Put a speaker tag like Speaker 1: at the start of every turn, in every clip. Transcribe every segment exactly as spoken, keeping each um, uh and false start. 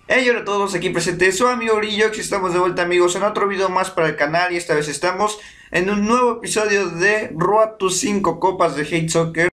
Speaker 1: Hey, hola a todos, aquí presente su amigo Grillo, que estamos de vuelta amigos en otro video más para el canal y esta vez estamos en un nuevo episodio de Road to cinco copas de Hate Soccer.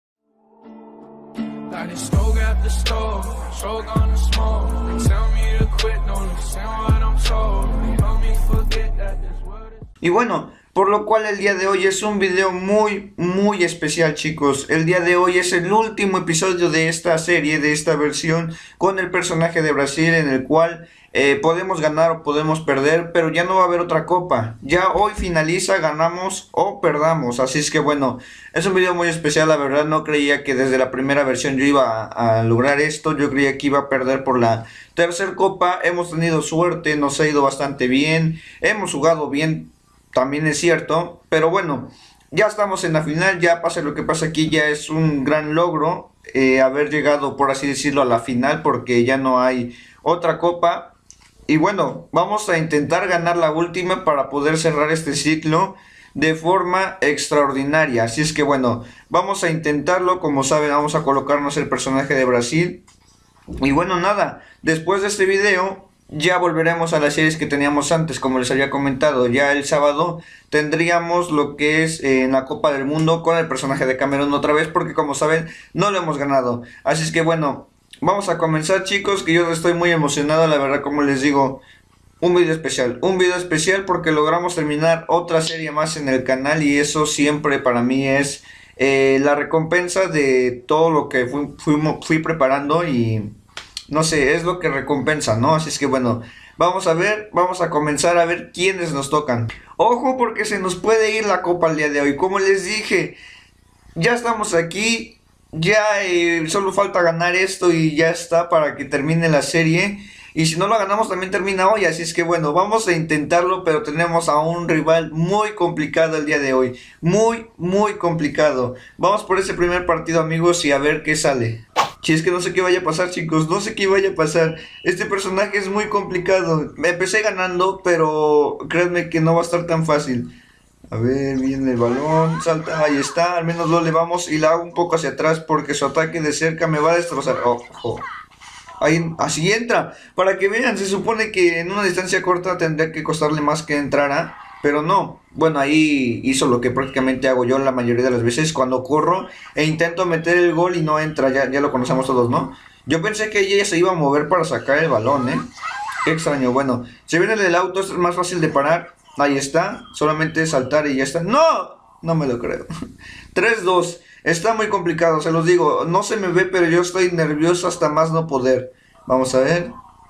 Speaker 1: Y bueno, por lo cual el día de hoy es un video muy, muy especial, chicos. El día de hoy es el último episodio de esta serie, de esta versión, con el personaje de Brasil, en el cual eh, podemos ganar o podemos perder, pero ya no va a haber otra copa. Ya hoy finaliza, ganamos o perdamos. Así es que bueno, es un video muy especial, la verdad. No creía que desde la primera versión yo iba a, a lograr esto. Yo creía que iba a perder por la tercera copa. Hemos tenido suerte, nos ha ido bastante bien, hemos jugado bien, también es cierto, pero bueno, ya estamos en la final. Ya pase lo que pase aquí, ya es un gran logro eh, haber llegado, por así decirlo, a la final, porque ya no hay otra copa. Y bueno, vamos a intentar ganar la última para poder cerrar este ciclo de forma extraordinaria. Así es que bueno, vamos a intentarlo. Como saben, vamos a colocarnos el personaje de Brasil. Y bueno, nada, después de este video ya volveremos a las series que teníamos antes. Como les había comentado, ya el sábado tendríamos lo que es eh, en la Copa del Mundo con el personaje de Camerún otra vez, porque como saben no lo hemos ganado. Así es que bueno, vamos a comenzar, chicos, que yo estoy muy emocionado, la verdad. Como les digo, un video especial, un video especial porque logramos terminar otra serie más en el canal, y eso siempre para mí es eh, la recompensa de todo lo que fui, fui, fui preparando, y no sé, es lo que recompensa, ¿no? Así es que bueno, vamos a ver, vamos a comenzar a ver quiénes nos tocan. Ojo, porque se nos puede ir la copa el día de hoy. Como les dije, ya estamos aquí, ya eh, solo falta ganar esto y ya está para que termine la serie. Y si no lo ganamos también termina hoy, así es que bueno, vamos a intentarlo, pero tenemos a un rival muy complicado el día de hoy. Muy, muy complicado. Vamos por ese primer partido, amigos, y a ver qué sale. Si es que no sé qué vaya a pasar, chicos, no sé qué vaya a pasar. Este personaje es muy complicado. Me empecé ganando, pero créanme que no va a estar tan fácil. A ver, viene el balón, salta, ahí está. Al menos lo levamos y la hago un poco hacia atrás, porque su ataque de cerca me va a destrozar. Ojo. Ahí, así entra. Para que vean, se supone que en una distancia corta tendría que costarle más que entrara, pero no. Bueno, ahí hizo lo que prácticamente hago yo la mayoría de las veces cuando corro e intento meter el gol y no entra. Ya, ya lo conocemos todos, ¿no? Yo pensé que ella se iba a mover para sacar el balón, ¿eh? Qué extraño. Bueno, se viene el auto, es más fácil de parar. Ahí está, solamente saltar y ya está. ¡No! No me lo creo. tres dos. Está muy complicado, se los digo. No se me ve, pero yo estoy nervioso hasta más no poder. Vamos a ver.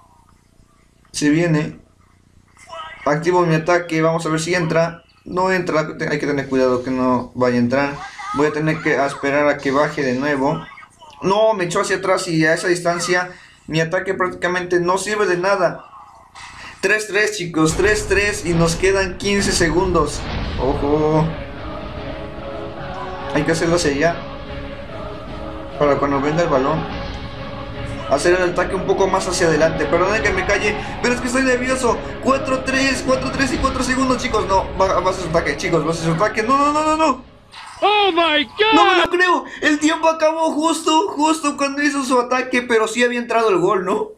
Speaker 1: Se viene. Activo mi ataque, vamos a ver si entra. No entra, hay que tener cuidado que no vaya a entrar. Voy a tener que esperar a que baje de nuevo. No, me echó hacia atrás y a esa distancia mi ataque prácticamente no sirve de nada. tres tres, chicos, tres tres y nos quedan quince segundos. Ojo. Hay que hacerlo hacia allá, para cuando venga el balón hacer el ataque un poco más hacia adelante. Perdón que me calle, pero es que estoy nervioso. cuatro tres, cuatro tres y cuatro segundos, chicos. No, va, va a ser su ataque, chicos, va a ser su ataque. No, no, no, no, no.
Speaker 2: ¡Oh, my God!
Speaker 1: No me lo creo. El tiempo acabó justo, justo cuando hizo su ataque, pero sí había entrado el gol, ¿no?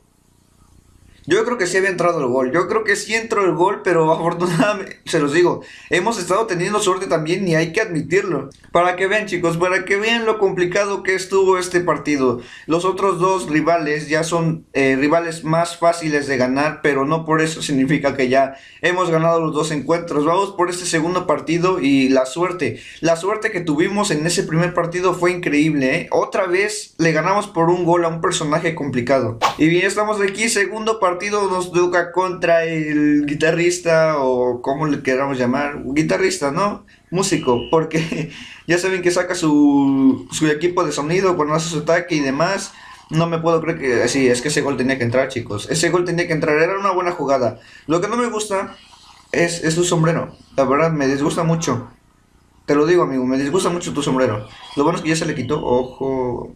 Speaker 1: Yo creo que sí había entrado el gol, yo creo que sí entró el gol, pero afortunadamente, se los digo, hemos estado teniendo suerte también y hay que admitirlo. Para que vean, chicos, para que vean lo complicado que estuvo este partido. Los otros dos rivales ya son eh, rivales más fáciles de ganar, pero no por eso significa que ya hemos ganado los dos encuentros. Vamos por este segundo partido y la suerte, la suerte que tuvimos en ese primer partido fue increíble, ¿eh? Otra vez le ganamos por un gol a un personaje complicado. Y bien, estamos aquí, segundo partido. Nos toca contra el guitarrista, o como le queramos llamar, guitarrista, ¿no? Músico, porque ya saben que saca su, su equipo de sonido cuando hace su ataque y demás. No me puedo creer que... Sí, es que ese gol tenía que entrar, chicos. Ese gol tenía que entrar, era una buena jugada. Lo que no me gusta es, es tu sombrero. La verdad, me disgusta mucho. Te lo digo, amigo, me disgusta mucho tu sombrero. Lo bueno es que ya se le quitó. Ojo.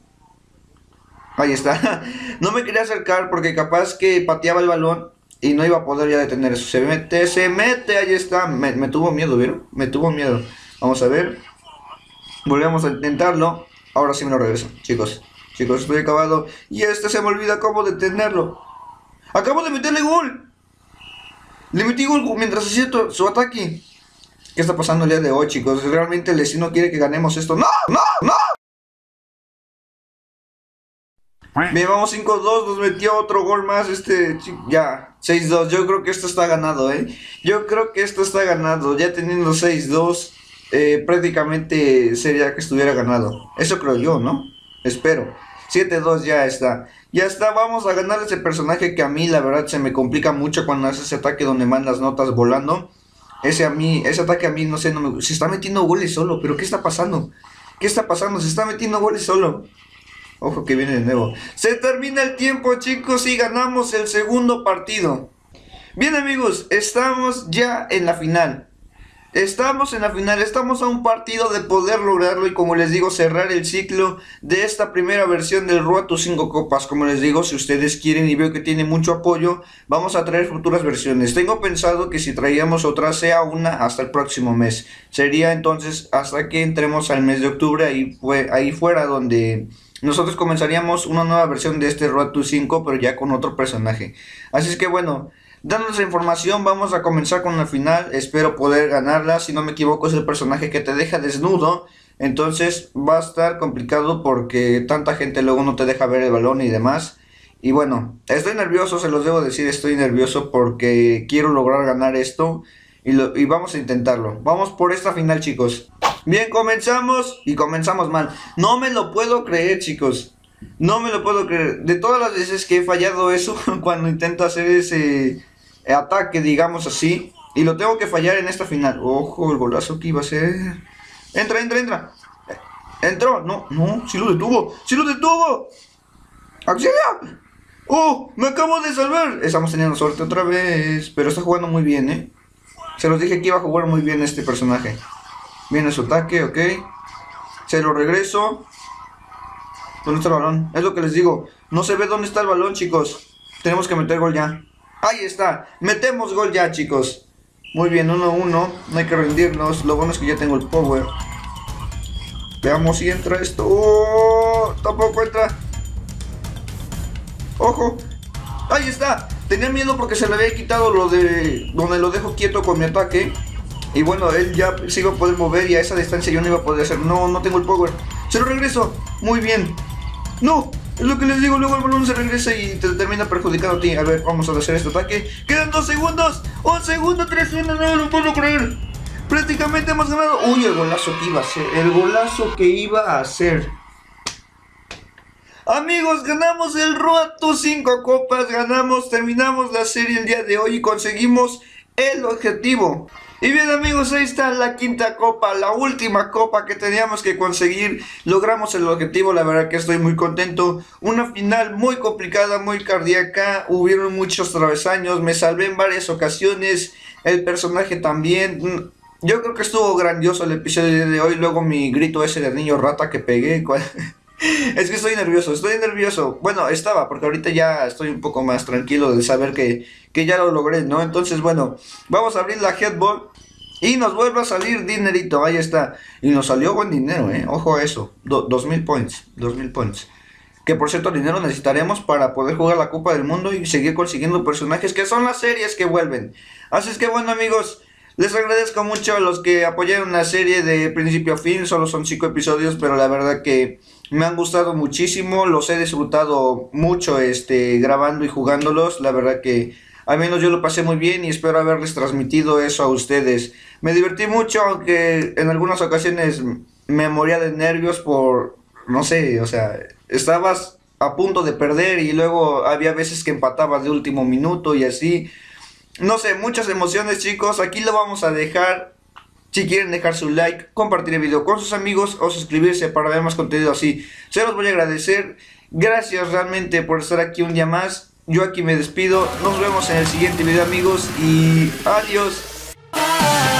Speaker 1: Ahí está. No me quería acercar porque capaz que pateaba el balón y no iba a poder ya detener eso. Se mete, se mete, ahí está. Me, me tuvo miedo, ¿vieron? Me tuvo miedo. Vamos a ver. Volvemos a intentarlo. Ahora sí me lo regreso, chicos. Chicos, estoy acabado. Y este se me olvida cómo detenerlo. Acabo de meterle gol. Le metí gol mientras hacía su ataque. ¿Qué está pasando el día de hoy, chicos? ¿Realmente el destino quiere que ganemos esto? ¡No! ¡No! ¡No! Bien, vamos cinco dos, nos metió otro gol más este, ya, seis dos, yo creo que esto está ganado, eh, yo creo que esto está ganado, ya teniendo seis dos, eh, prácticamente sería que estuviera ganado, eso creo yo, ¿no? Espero, siete dos ya está, ya está, vamos a ganar ese personaje que a mí la verdad se me complica mucho cuando hace ese ataque donde mandas notas volando, ese a mí, ese ataque a mí, no sé, no me, se está metiendo goles solo, pero ¿qué está pasando? ¿Qué está pasando? Se está metiendo goles solo. Ojo que viene de nuevo. Se termina el tiempo, chicos, y ganamos el segundo partido. Bien, amigos, estamos ya en la final. Estamos en la final, estamos a un partido de poder lograrlo y, como les digo, cerrar el ciclo de esta primera versión del Road to cinco Copas. Como les digo, si ustedes quieren y veo que tiene mucho apoyo, vamos a traer futuras versiones. Tengo pensado que si traíamos otra, sea una hasta el próximo mes. Sería entonces hasta que entremos al mes de octubre, ahí, fue, ahí fuera donde nosotros comenzaríamos una nueva versión de este Road to cinco, pero ya con otro personaje. Así es que bueno, dando esa información, vamos a comenzar con la final. Espero poder ganarla. Si no me equivoco, es el personaje que te deja desnudo. Entonces va a estar complicado porque tanta gente luego no te deja ver el balón y demás. Y bueno, estoy nervioso, se los debo decir, estoy nervioso porque quiero lograr ganar esto. Y, lo, y vamos a intentarlo. Vamos por esta final, chicos. Bien, comenzamos y comenzamos mal. No me lo puedo creer, chicos. No me lo puedo creer. De todas las veces que he fallado eso, cuando intento hacer ese ataque, digamos así, y lo tengo que fallar en esta final. Ojo, el golazo que iba a ser. Entra, entra, entra. Entró. No, no, sí lo detuvo. Sí lo detuvo. ¡Auxilia! ¡Oh! ¡Me acabo de salvar! Estamos teniendo suerte otra vez. Pero está jugando muy bien, ¿eh? Se los dije que iba a jugar muy bien este personaje. Viene su ataque, ok. Se lo regreso. ¿Dónde está el balón? Es lo que les digo. No se ve dónde está el balón, chicos. Tenemos que meter gol ya. Ahí está. Metemos gol ya, chicos. Muy bien, uno uno. No hay que rendirnos. Lo bueno es que ya tengo el power. Veamos si entra esto. ¡Oh! Tampoco entra. ¡Ojo! Ahí está. Tenía miedo porque se le había quitado lo de donde lo dejo quieto con mi ataque. Y bueno, él ya se iba a poder mover y a esa distancia yo no iba a poder hacer. No, no tengo el power. Se lo regreso. Muy bien. No, es lo que les digo. Luego el balón se regresa y te termina perjudicando a ti. A ver, vamos a hacer este ataque. Quedan dos segundos. Un segundo, tres, uno. No lo puedo creer. Prácticamente hemos ganado. Uy, el golazo que iba a hacer. El golazo que iba a hacer. Amigos, ganamos el Road to cinco Copas. Ganamos, terminamos la serie el día de hoy y conseguimos el objetivo. Y bien, amigos, ahí está la quinta copa, la última copa que teníamos que conseguir. Logramos el objetivo, la verdad que estoy muy contento. Una final muy complicada, muy cardíaca. Hubieron muchos travesaños, me salvé en varias ocasiones. El personaje también. Yo creo que estuvo grandioso el episodio de hoy. Luego mi grito ese de niño rata que pegué. Es que estoy nervioso, estoy nervioso. Bueno, estaba, porque ahorita ya estoy un poco más tranquilo de saber que, que ya lo logré, ¿no? Entonces, bueno, vamos a abrir la Headball y nos vuelve a salir dinerito, ahí está. Y nos salió buen dinero, ¿eh? Ojo a eso, Do, dos mil points, dos mil points. Que por cierto, dinero necesitaremos para poder jugar la Copa del Mundo y seguir consiguiendo personajes que son las series que vuelven. Así es que bueno, amigos, les agradezco mucho a los que apoyaron la serie de principio a fin. Solo son cinco episodios, pero la verdad que me han gustado muchísimo. Los he disfrutado mucho este, grabando y jugándolos. La verdad que al menos yo lo pasé muy bien y espero haberles transmitido eso a ustedes. Me divertí mucho, aunque en algunas ocasiones me moría de nervios por, no sé, o sea, estabas a punto de perder y luego había veces que empatabas de último minuto y así. No sé, muchas emociones, chicos. Aquí lo vamos a dejar. Si quieren dejar su like, compartir el video con sus amigos o suscribirse para ver más contenido así, se los voy a agradecer. Gracias realmente por estar aquí un día más. Yo aquí me despido. Nos vemos en el siguiente video, amigos, y adiós.